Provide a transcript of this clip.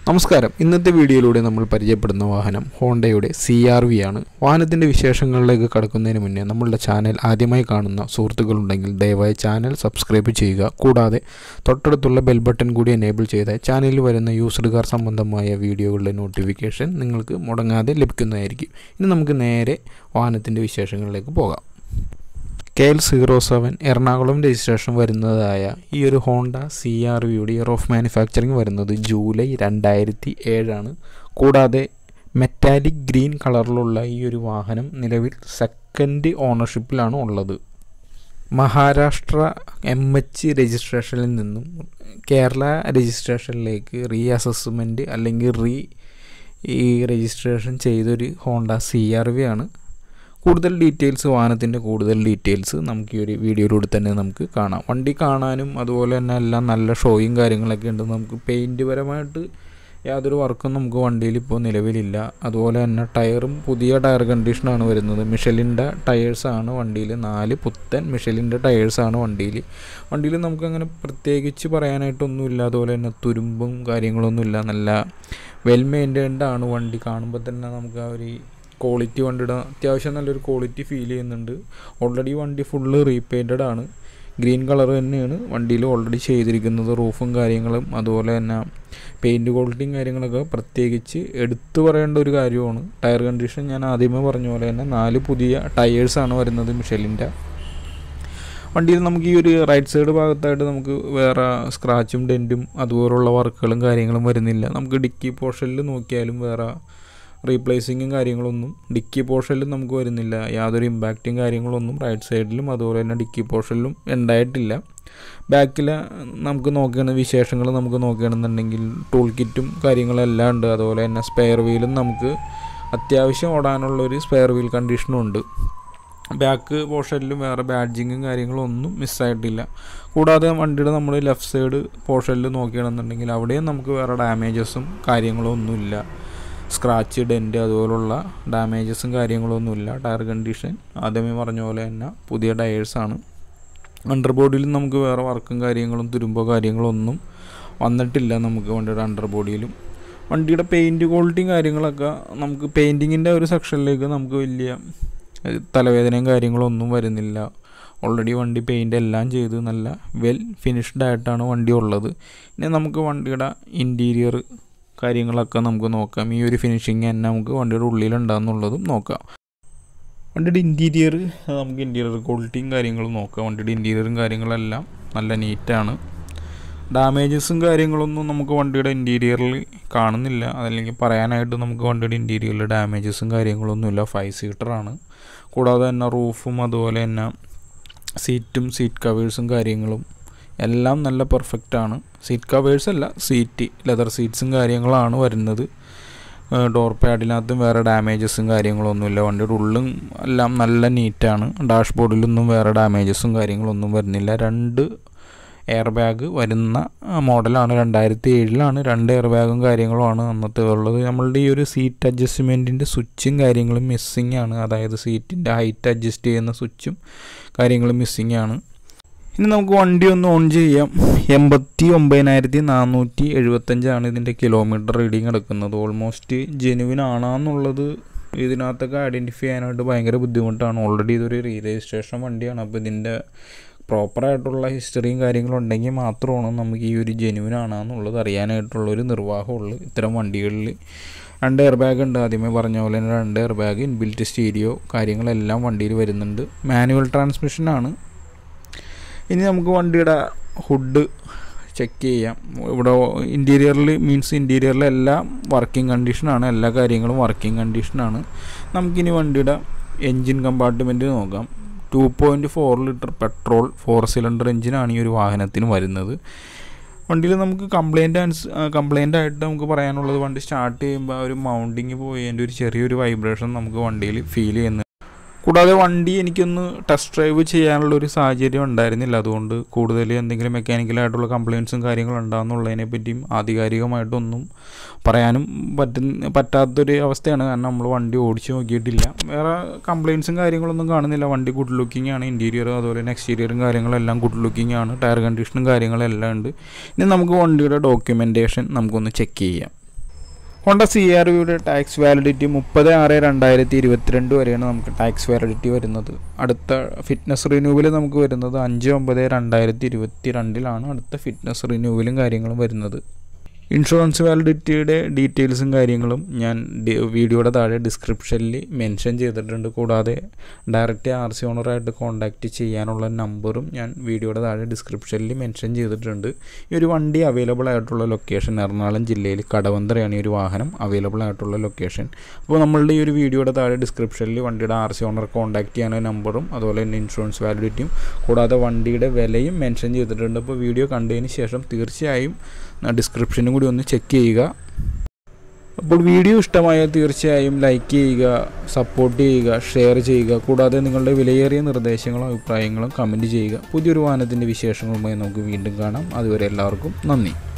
നമസ്കാരം. ഇന്നത്തെ വീഡിയോയിലൂടെ നമ്മൾ പരിചയപ്പെടുന്ന വാഹനം ഹോണ്ടയുടെ CR-V ആണ്. വാഹനത്തിൻ്റെ വിശേഷങ്ങളിലേക്ക് കടക്കുന്നതിന് മുന്നേ നമ്മളുടെ ചാനൽ ആദ്യമായി കാണുന്ന സുഹൃത്തുക്കളുണ്ടെങ്കിൽ ദയവായി ചാനൽ സബ്സ്ക്രൈബ് ചെയ്യുക. കൂടാതെ തൊട്ടടുത്തുള്ള ബെൽ ബട്ടൺ കൂടി എനേബിൾ ചെയ്താൽ ചാനലിൽ വരുന്ന യൂസ്ഡ് കാർ സംബന്ധമായ വീഡിയോകളുടെ നോട്ടിഫിക്കേഷൻ നിങ്ങൾക്ക് മുടങ്ങാതെ ലഭിക്കുന്നതായിരിക്കും. ഇനി നമുക്ക് നേരെ വാഹനത്തിൻ്റെ വിശേഷങ്ങളിലേക്ക് പോകാം. KL07 എറണാകുളം രജിസ്ട്രേഷൻ വരുന്നതായ ഈ ഒരു ഹോണ്ട CR-Vയുടെ ഇയർ ഓഫ് മാനുഫാക്ചറിങ് വരുന്നത് ജൂലൈ 2007 ആണ്. കൂടാതെ മെറ്റാലിക് ഗ്രീൻ കളറിലുള്ള ഈ ഒരു വാഹനം നിലവിൽ സെക്കൻഡ് ഓണർഷിപ്പിലാണ് ഉള്ളത്. മഹാരാഷ്ട്ര MH രജിസ്ട്രേഷനിൽ നിന്നും കേരള രജിസ്ട്രേഷനിലേക്ക് അസസ്മെൻറ്റ് അല്ലെങ്കിൽ രജിസ്ട്രേഷൻ ചെയ്തൊരു ഹോണ്ട CR-V ആണ്. കൂടുതൽ ഡീറ്റെയിൽസ്, വാഹനത്തിൻ്റെ കൂടുതൽ ഡീറ്റെയിൽസ് നമുക്ക് ഈ ഒരു വീഡിയോയിലൂടെ തന്നെ നമുക്ക് കാണാം. വണ്ടി കാണാനും അതുപോലെ തന്നെ എല്ലാം നല്ല ഷോയും കാര്യങ്ങളൊക്കെ ഉണ്ട്. നമുക്ക് പെയിൻറ്റ് പരമായിട്ട് യാതൊരു വർക്കും നമുക്ക് വണ്ടിയിൽ ഇപ്പോൾ നിലവിലില്ല. അതുപോലെ തന്നെ ടയറും പുതിയ ടയർ കണ്ടീഷനാണ് വരുന്നത്. മിഷലിൻ്റെ ടയേഴ്സാണ് വണ്ടിയിൽ, 4 പുത്തൻ മിഷലിൻ്റെ ടയേഴ്സാണ് വണ്ടിയിൽ നമുക്കങ്ങനെ പ്രത്യേകിച്ച് പറയാനായിട്ടൊന്നുമില്ല. അതുപോലെ തന്നെ തുരുമ്പും കാര്യങ്ങളൊന്നുമില്ല. നല്ല വെൽ മെയിൻറ്റൈൻഡ് ആണ് വണ്ടി. കാണുമ്പോൾ തന്നെ നമുക്ക് ആ ഒരു ക്വാളിറ്റി വണ്ടിയുടെ അത്യാവശ്യം നല്ലൊരു ക്വാളിറ്റി ഫീൽ ചെയ്യുന്നുണ്ട്. ഓൾറെഡി വണ്ടി ഫുള്ള് റീപെയിൻറ്റഡ് ആണ്. ഗ്രീൻ കളർ തന്നെയാണ് വണ്ടിയിൽ ഓൾറെഡി ചെയ്തിരിക്കുന്നത്. റൂഫും കാര്യങ്ങളും അതുപോലെ തന്നെ പെയിൻറ്റ് ക്വാളിറ്റിയും കാര്യങ്ങളൊക്കെ പ്രത്യേകിച്ച് എടുത്തു പറയേണ്ട ഒരു കാര്യമാണ്. ടയർ കണ്ടീഷൻ ഞാൻ ആദ്യമേ പറഞ്ഞ പോലെ തന്നെ 4 പുതിയ ടയേഴ്സാണ് വരുന്നത് മിഷലിൻ്റെ. വണ്ടിയിൽ നമുക്ക് ഈ ഒരു റൈറ്റ് സൈഡ് ഭാഗത്തായിട്ട് നമുക്ക് വേറെ സ്ക്രാച്ചും ഡെൻറ്റും അതുപോലുള്ള വർക്കുകളും കാര്യങ്ങളും വരുന്നില്ല. നമുക്ക് ഡിക്കി പോർഷനിൽ നോക്കിയാലും വേറെ റീപ്ലേസിങ്ങും കാര്യങ്ങളൊന്നും ഡിക്കി പോർഷനിലും നമുക്ക് വരുന്നില്ല. യാതൊരു ഇമ്പാക്റ്റും കാര്യങ്ങളൊന്നും റൈറ്റ് സൈഡിലും അതുപോലെ തന്നെ ഡിക്കി പോർഷനിലും ഉണ്ടായിട്ടില്ല. ബാക്കിൽ നമുക്ക് വിശേഷങ്ങൾ നമുക്ക് നോക്കുകയാണെന്നുണ്ടെങ്കിൽ ടൂൾ കിറ്റും കാര്യങ്ങളെല്ലാം ഉണ്ട്. അതുപോലെ തന്നെ സ്പെയർ വീലും നമുക്ക് അത്യാവശ്യം ഓടാനുള്ളൊരു സ്പെയർ വീൽ കണ്ടീഷനും ഉണ്ട്. ബാക്ക് പോർഷനിലും വേറെ ബാഡ്ജിങ്ങും കാര്യങ്ങളൊന്നും മിസ്സായിട്ടില്ല. കൂടാതെ വണ്ടിയുടെ നമ്മൾ ലെഫ്റ്റ് സൈഡ് പോർഷനിൽ നോക്കുകയാണെന്നുണ്ടെങ്കിൽ അവിടെയും നമുക്ക് വേറെ ഡാമേജസും കാര്യങ്ങളും ഒന്നുമില്ല. സ്ക്രാച്ച്, ഡെൻറ്റ് അതുപോലുള്ള ഡാമേജസും കാര്യങ്ങളൊന്നുമില്ല. ടയർ കണ്ടീഷൻ ആദ്യമേ പറഞ്ഞ പോലെ തന്നെ പുതിയ ടയേഴ്സാണ്. അണ്ടർ ബോഡിയിലും നമുക്ക് വേറെ വർക്കും കാര്യങ്ങളും തുരുമ്പോ കാര്യങ്ങളൊന്നും വന്നിട്ടില്ല നമുക്ക് വണ്ടിയുടെ അണ്ടർ ബോഡിയിലും. വണ്ടിയുടെ പെയിൻറ്റ് ക്വാളിറ്റിയും കാര്യങ്ങളൊക്കെ നമുക്ക് പെയിൻറ്റിങ്ങിൻ്റെ ഒരു സെക്ഷനിലേക്ക് നമുക്ക് വലിയ തലവേദനയും കാര്യങ്ങളൊന്നും വരുന്നില്ല. ഓൾറെഡി വണ്ടി പെയിൻ്റ് എല്ലാം ചെയ്ത് നല്ല വെൽ ഫിനിഷ്ഡ് ആയിട്ടാണ് വണ്ടി ഉള്ളത്. ഇനി നമുക്ക് വണ്ടിയുടെ ഇൻറ്റീരിയർ കാര്യങ്ങളൊക്കെ നമുക്ക് നോക്കാം. ഈ ഒരു ഫിനിഷിങ് തന്നെ നമുക്ക് വണ്ടിയുടെ ഉള്ളിലുണ്ടാകുന്നുള്ളതും നോക്കാം. വണ്ടിയുടെ ഇൻറ്റീരിയർ ക്വാളിറ്റിയും കാര്യങ്ങളും നോക്കാം. വണ്ടിയുടെ ഇൻറ്റീരിയറും കാര്യങ്ങളെല്ലാം നല്ല നീറ്റാണ്. ഡാമേജസും കാര്യങ്ങളൊന്നും നമുക്ക് വണ്ടിയുടെ ഇൻറ്റീരിയറിൽ കാണുന്നില്ല. അതല്ലെങ്കിൽ പറയാനായിട്ട് നമുക്ക് വണ്ടിയുടെ ഇൻറ്റീരിയറിൽ ഡാമേജസും കാര്യങ്ങളൊന്നുമില്ല. 5 സീറ്ററാണ്. കൂടാതെ തന്നെ റൂഫും അതുപോലെ തന്നെ സീറ്റ് കവേഴ്സും കാര്യങ്ങളും എല്ലാം നല്ല പെർഫെക്റ്റാണ്. സീറ്റ് കവേഴ്സ് അല്ല, ലെതർ സീറ്റ്സും കാര്യങ്ങളാണ് വരുന്നത്. ഡോർ പാഡിനകത്തും വേറെ ഡാമേജസും കാര്യങ്ങളൊന്നുമില്ല. വണ്ടിയുടെ ഉള്ളും എല്ലാം നല്ല നീറ്റാണ്. ഡാഷ്ബോർഡിലൊന്നും വേറെ ഡാമേജസും കാര്യങ്ങളൊന്നും വരുന്നില്ല. 2 എയർ ബാഗ് വരുന്ന മോഡലാണ്. 2007 2 എയർ ബാഗും കാര്യങ്ങളുമാണ് അന്നത്തെ ഉള്ളത്. നമ്മളുടെ ഈ ഒരു സീറ്റ് അഡ്ജസ്റ്റ്മെൻറ്റിൻ്റെ സ്വിച്ചും കാര്യങ്ങളും മിസ്സിങ് ആണ്. അതായത് സീറ്റിൻ്റെ ഹൈറ്റ് അഡ്ജസ്റ്റ് ചെയ്യുന്ന സ്വിച്ചും കാര്യങ്ങളും മിസ്സിങ് ആണ്. ഇനി നമുക്ക് വണ്ടി ഒന്ന് ഓൺ ചെയ്യാം. 89,475 ഇതിൻ്റെ കിലോമീറ്റർ റീഡിങ് എടുക്കുന്നത്. ഓൾമോസ്റ്റ് ജെനുവിൻ ആണെന്നുള്ളത് ഇതിനകത്തൊക്കെ ഐഡൻറ്റിഫൈ ചെയ്യാനായിട്ട് ഭയങ്കര ബുദ്ധിമുട്ടാണ്. ഓൾറെഡി ഇതൊരു രജിസ്ട്രേഷൻ വണ്ടിയാണ്. അപ്പോൾ ഇതിൻ്റെ പ്രോപ്പറായിട്ടുള്ള ഹിസ്റ്ററിയും കാര്യങ്ങളും ഉണ്ടെങ്കിൽ മാത്രമാണ് നമുക്ക് ഈ ഒരു ജെനുവിൻ ആണെന്നുള്ളത് അറിയാനായിട്ടുള്ളൊരു നിർവാഹമുള്ളൂ. ഇത്തരം വണ്ടികളിൽ 2 എയർ ബാഗ് ഉണ്ട്. ആദ്യമേ പറഞ്ഞ പോലെ തന്നെ 2 എയർ ബാഗ്, ഇൻബിൽറ്റ് സ്റ്റീരിയോ കാര്യങ്ങളെല്ലാം വണ്ടിയിൽ വരുന്നുണ്ട്. മാനുവൽ ട്രാൻസ്മിഷനാണ്. ഇനി നമുക്ക് വണ്ടിയുടെ ഹുഡ് ചെക്ക് ചെയ്യാം. ഇവിടെ ഇൻറ്റീരിയറിലെല്ലാം വർക്കിംഗ് കണ്ടീഷനാണ്. എല്ലാ കാര്യങ്ങളും വർക്കിംഗ് കണ്ടീഷനാണ്. നമുക്കിനി വണ്ടിയുടെ എൻജിൻ കമ്പാർട്ട്മെൻറ്റ് നോക്കാം. 2.4 ലിറ്റർ പെട്രോൾ 4 സിലിണ്ടർ എൻജിനാണ് ഈ ഒരു വാഹനത്തിന് വരുന്നത്. വണ്ടിയിൽ നമുക്ക് കംപ്ലൈൻ്റ് ആയിട്ട് നമുക്ക് പറയാനുള്ളത്, വണ്ടി സ്റ്റാർട്ട് ചെയ്യുമ്പോൾ ഒരു മൗണ്ടിങ് പോയി അതിൻ്റെ ഒരു ചെറിയൊരു വൈബ്രേഷൻ നമുക്ക് വണ്ടിയിൽ ഫീൽ ചെയ്യുന്നു. കൂടാതെ വണ്ടി എനിക്കൊന്ന് ടെസ്റ്റ് ഡ്രൈവ് ചെയ്യാനുള്ളൊരു സാഹചര്യം ഉണ്ടായിരുന്നില്ല. അതുകൊണ്ട് കൂടുതൽ എന്തെങ്കിലും മെക്കാനിക്കലായിട്ടുള്ള കംപ്ലയിൻസും കാര്യങ്ങളും ഉണ്ടാകുന്നുള്ളതിനെ പറ്റിയും ആധികാരികമായിട്ടൊന്നും പറയാനും പറ്റാത്തൊരു അവസ്ഥയാണ്. കാരണം നമ്മൾ വണ്ടി ഓടിച്ച് നോക്കിയിട്ടില്ല. വേറെ കംപ്ലയിൻസും കാര്യങ്ങളൊന്നും കാണുന്നില്ല. വണ്ടി ഗുഡ് ലുക്കിംഗ് ആണ്. ഇൻറ്റീരിയർ അതുപോലെ തന്നെ എക്സ്റ്റീരിയറും കാര്യങ്ങളെല്ലാം ഗുഡ് ലുക്കിംഗ് ആണ്. ടയർ കണ്ടീഷനും കാര്യങ്ങളെല്ലാം ഉണ്ട്. ഇനി നമുക്ക് വണ്ടിയുടെ ഡോക്യുമെൻറ്റേഷൻ നമുക്കൊന്ന് ചെക്ക് ചെയ്യാം. ഹോണ്ട CR-Vയുടെ ടാക്സ് വാലിഡിറ്റി 30/6/2022 വരെയാണ് നമുക്ക് ടാക്സ് വാലിഡിറ്റി വരുന്നത്. അടുത്ത ഫിറ്റ്നസ് റിന്യൂവൽ നമുക്ക് വരുന്നത് 5/9/2022 അടുത്ത ഫിറ്റ്നസ് റിന്യൂവലും കാര്യങ്ങളും വരുന്നത്. ഇൻഷുറൻസ് വാലിഡിറ്റിയുടെ ഡീറ്റെയിൽസും കാര്യങ്ങളും ഞാൻ വീഡിയോയുടെ താഴെ ഡിസ്ക്രിപ്ഷനിൽ മെൻഷൻ ചെയ്തിട്ടുണ്ട്. കൂടാതെ ഡയറക്റ്റ് RC ഓണറായിട്ട് കോൺടാക്റ്റ് ചെയ്യാനുള്ള നമ്പറും ഞാൻ വീഡിയോയുടെ താഴെ ഡിസ്ക്രിപ്ഷനിൽ മെൻഷൻ ചെയ്തിട്ടുണ്ട്. ഈ ഒരു വണ്ടി അവൈലബിൾ ആയിട്ടുള്ള ലൊക്കേഷൻ എറണാകുളം ജില്ലയിൽ കടവന്ത്രയാണ് ഈ ഒരു വാഹനം അവൈലബിൾ ആയിട്ടുള്ള ലൊക്കേഷൻ. അപ്പോൾ നമ്മളുടെ ഈ ഒരു വീഡിയോയുടെ താഴെ ഡിസ്ക്രിപ്ഷനിൽ വണ്ടിയുടെ RC ഓണർ കോൺടാക്റ്റ് ചെയ്യാനുള്ള നമ്പറും അതുപോലെ തന്നെ ഇൻഷുറൻസ് വാലിഡിറ്റിയും കൂടാതെ വണ്ടിയുടെ വിലയും മെൻഷൻ ചെയ്തിട്ടുണ്ട്. അപ്പോൾ വീഡിയോ കണ്ടതിന് ശേഷം തീർച്ചയായും ഡിസ്ക്രിപ്ഷനും കൂടി ഒന്ന് ചെക്ക് ചെയ്യുക. അപ്പോൾ വീഡിയോ ഇഷ്ടമായാൽ തീർച്ചയായും ലൈക്ക് ചെയ്യുക, സപ്പോർട്ട് ചെയ്യുക, ഷെയർ ചെയ്യുക. കൂടാതെ നിങ്ങളുടെ വിലയേറിയ നിർദ്ദേശങ്ങളും അഭിപ്രായങ്ങളും കമൻറ്റ് ചെയ്യുക. പുതിയൊരു വാഹനത്തിൻ്റെ വിശേഷങ്ങളുമായി നമുക്ക് വീണ്ടും കാണാം. അതുവരെ എല്ലാവർക്കും നന്ദി.